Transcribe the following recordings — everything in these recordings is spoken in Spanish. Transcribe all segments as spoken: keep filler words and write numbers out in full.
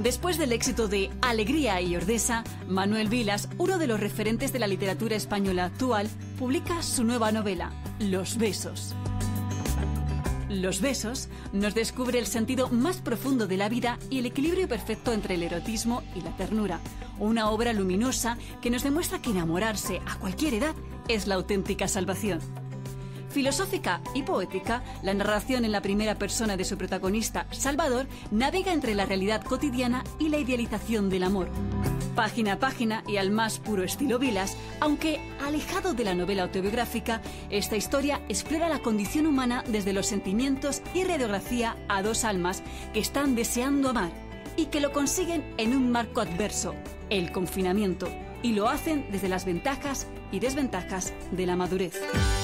Después del éxito de Alegría y Ordesa, Manuel Vilas, uno de los referentes de la literatura española actual, publica su nueva novela, Los besos. Los besos nos descubre el sentido más profundo de la vida y el equilibrio perfecto entre el erotismo y la ternura. Una obra luminosa que nos demuestra que enamorarse a cualquier edad es la auténtica salvación. Filosófica y poética, la narración en la primera persona de su protagonista, Salvador, navega entre la realidad cotidiana y la idealización del amor. Página a página y al más puro estilo Vilas, aunque alejado de la novela autobiográfica, esta historia explora la condición humana desde los sentimientos y radiografía a dos almas que están deseando amar y que lo consiguen en un marco adverso, el confinamiento, y lo hacen desde las ventajas y desventajas de la madurez.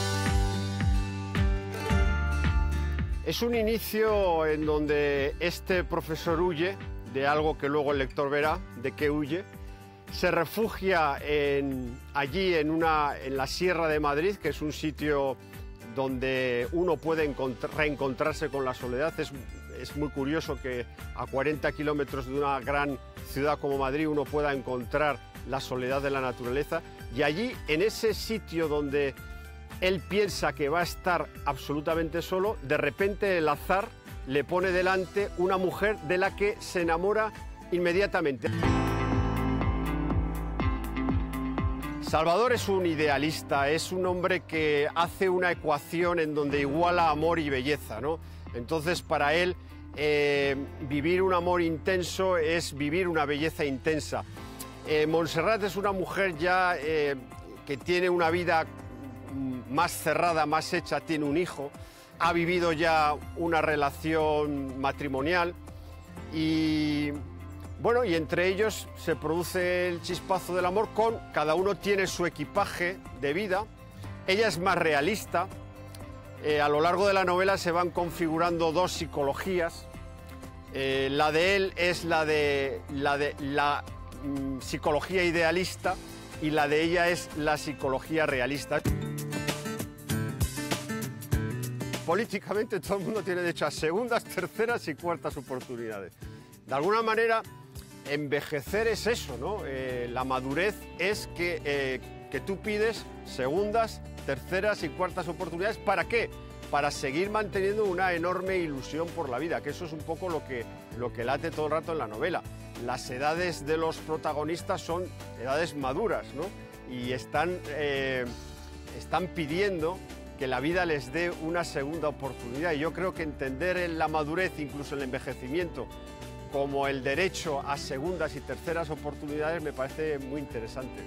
Es un inicio en donde este profesor huye de algo que luego el lector verá, de qué huye. Se refugia en, allí en, una, en la Sierra de Madrid, que es un sitio donde uno puede reencontrarse con la soledad. Es, es muy curioso que a cuarenta kilómetros de una gran ciudad como Madrid uno pueda encontrar la soledad de la naturaleza. Y allí, en ese sitio donde él piensa que va a estar absolutamente solo, de repente el azar le pone delante una mujer de la que se enamora inmediatamente. Salvador es un idealista, es un hombre que hace una ecuación en donde iguala amor y belleza, ¿no? Entonces, para él, eh, vivir un amor intenso es vivir una belleza intensa. Eh, Montserrat es una mujer ya eh, que tiene una vida más cerrada, más hecha, tiene un hijo, ha vivido ya una relación matrimonial y, bueno, y entre ellos se produce el chispazo del amor. Con cada uno tiene su equipaje de vida. Ella es más realista. Eh, a lo largo de la novela se van configurando dos psicologías. Eh, la de él es la de la, de, la mm, psicología idealista y la de ella es la psicología realista. Políticamente todo el mundo tiene derecho a segundas, terceras y cuartas oportunidades. De alguna manera, envejecer es eso, ¿no? Eh, la madurez es que, eh, que tú pides segundas, terceras y cuartas oportunidades. ¿Para qué? Para seguir manteniendo una enorme ilusión por la vida, que eso es un poco lo que, lo que late todo el rato en la novela. Las edades de los protagonistas son edades maduras, ¿no? Y están, eh, están pidiendo que la vida les dé una segunda oportunidad. Y yo creo que entender en la madurez, incluso el envejecimiento, como el derecho a segundas y terceras oportunidades me parece muy interesante.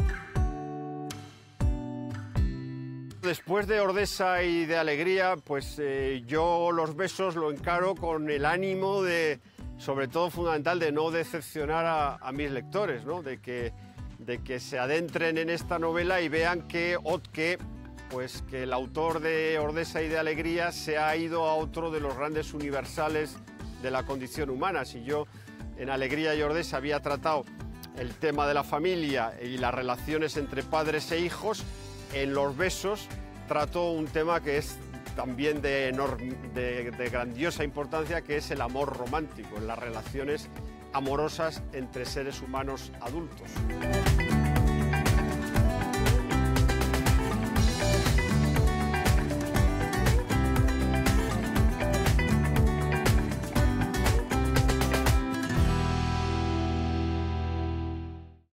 Después de Ordesa y de Alegría, pues eh, yo Los besos lo encaro con el ánimo de, sobre todo fundamental, de no decepcionar a, a mis lectores, ¿no? De que, de que se adentren en esta novela y vean que, que pues que el autor de Ordesa y de Alegría se ha ido a otro de los grandes universales de la condición humana. Si yo en Alegría y Ordesa había tratado el tema de la familia y las relaciones entre padres e hijos, en Los besos trato un tema que es también de, enorme, de, de grandiosa importancia, que es el amor romántico, en las relaciones amorosas entre seres humanos adultos.